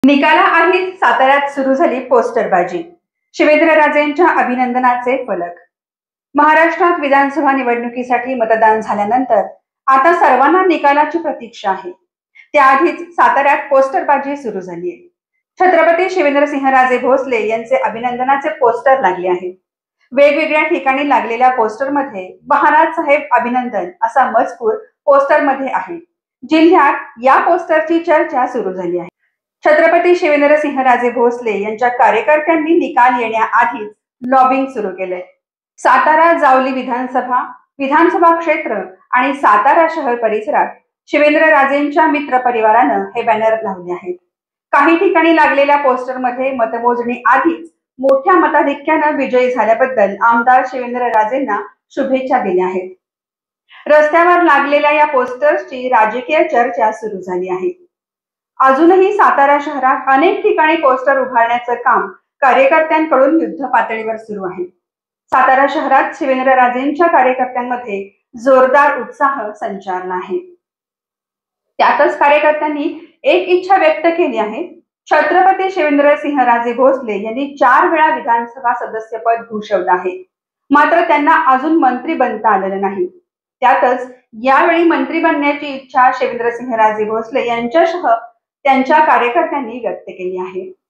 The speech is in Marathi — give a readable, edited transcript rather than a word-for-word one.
निकालाआधीच साताऱ्यात सुरू झाली पोस्टरबाजी. शिवेंद्रराजेंच्या अभिनंदनाचे फलक. महाराष्ट्रात विधानसभा निवडणुकीसाठी मतदान झाल्यानंतर आता सर्वांना निकालाची प्रतीक्षा आहे. त्याआधीच साताऱ्यात पोस्टरबाजी सुरू झाली आहे. छत्रपती शिवेंद्रसिंहराजे भोसले यांचे अभिनंदनाचे पोस्टर लागले आहेत. वेगवेगळ्या ठिकाणी लागलेल्या पोस्टरमध्ये महाराज साहेब अभिनंदन असा मजकूर पोस्टरमध्ये आहे. जिल्ह्यात या पोस्टरची चर्चा सुरू झाली आहे. छत्रपती शिवेंद्रसिंहराजे भोसले यांच्या कार्यकर्त्यांनी निकाल येण्याआधीच लॉबिंग सुरू केले. सातारा जावली विधानसभा क्षेत्र आणि सातारा शहर परिसरात शिवेंद्रराजेंच्या मित्र परिवारानं हे बॅनर लावले आहेत. काही ठिकाणी लागलेल्या पोस्टरमध्ये मतमोजणी आधीच मोठ्या मताधिक्यानं विजयी झाल्याबद्दल आमदार शिवेंद्रराजेंना शुभेच्छा दिल्या आहेत. रस्त्यावर लागलेल्या या पोस्टर्सची राजकीय चर्चा सुरू झाली आहे. अजूनही सातारा शहरात अनेक ठिकाणी पोस्टर उभारण्याचं काम कार्यकर्त्यांकडून युद्ध पातळीवर सुरू आहे. सातारा शहरात शिवेंद्रराजेंच्या कार्यकर्त्यांमध्ये जोरदार उत्साह संचारला आहे. त्यातच कार्यकर्त्यांनी एक इच्छा व्यक्त केली आहे. छत्रपती शिवेंद्रसिंहराजे भोसले यांनी 4 वेळा विधानसभा सदस्यपद भूषवलं आहे, मात्र त्यांना अजून मंत्री बनता आलेलं नाही. त्यातच यावेळी मंत्री बनण्याची इच्छा शिवेंद्रसिंहराजे भोसले यांच्यासह त्यांच्या कार्यकर्त्यांनी व्यक्त केली आहे.